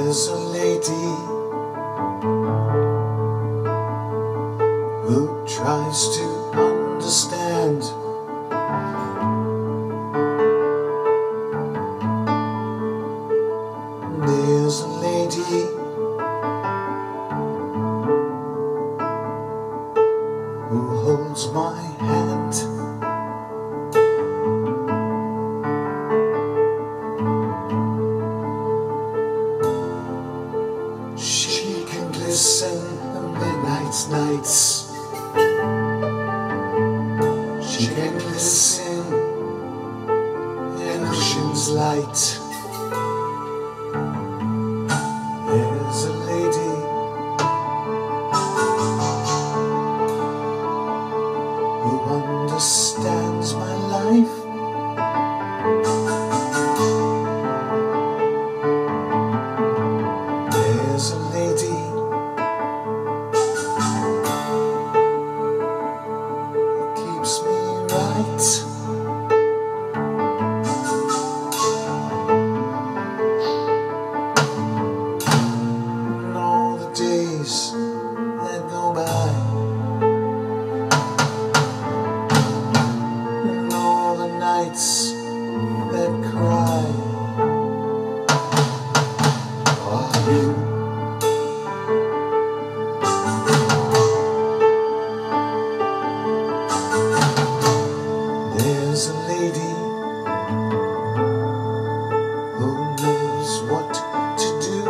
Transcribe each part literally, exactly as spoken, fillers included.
There's a lady who tries to understand. There's a lady who holds my hand. She can glisten on midnight nights. She can glisten in ocean's light. There's a lady who understands my life. There's a lady who keeps me right. And all the days that go by, and all the nights that cry are you. There's a lady who knows what to do.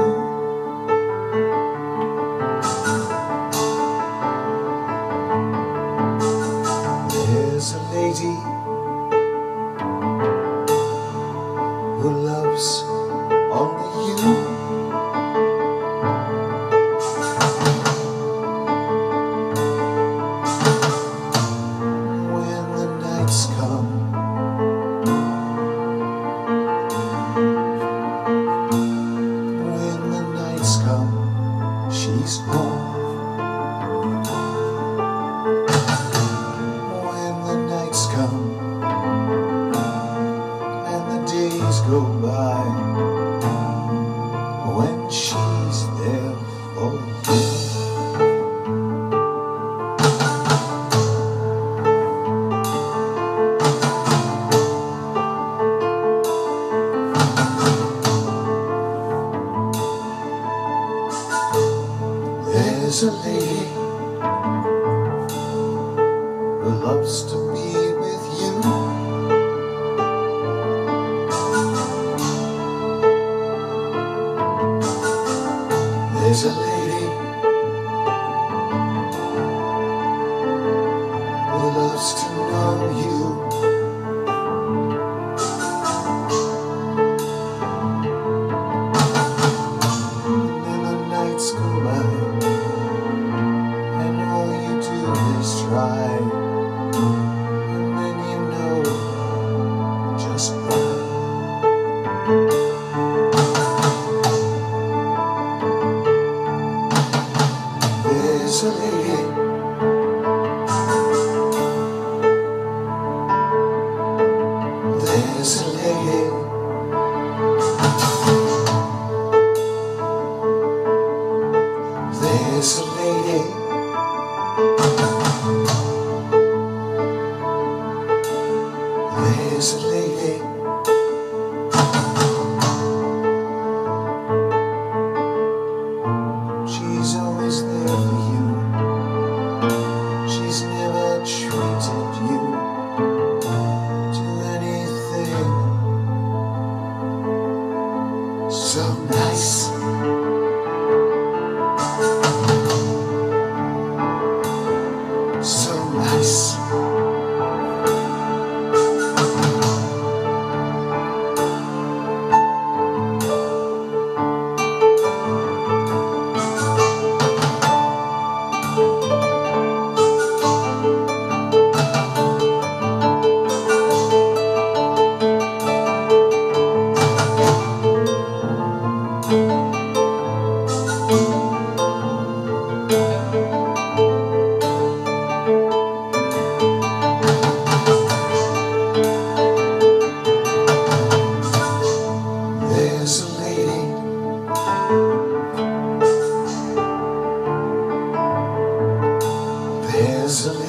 There's a lady who loves only you. When the nights come, when the nights come, she's home. When the nights come and the days go by, when she's there for you. There's a lady who loves to be with you. There's a lady who loves to know you. And then the nights go by, and all you do is try, and then you know just why. There's a lady There's a lady There's a lady There's a lady She's always there for you. She's never treated you to anything so nice. So nice. gasoline.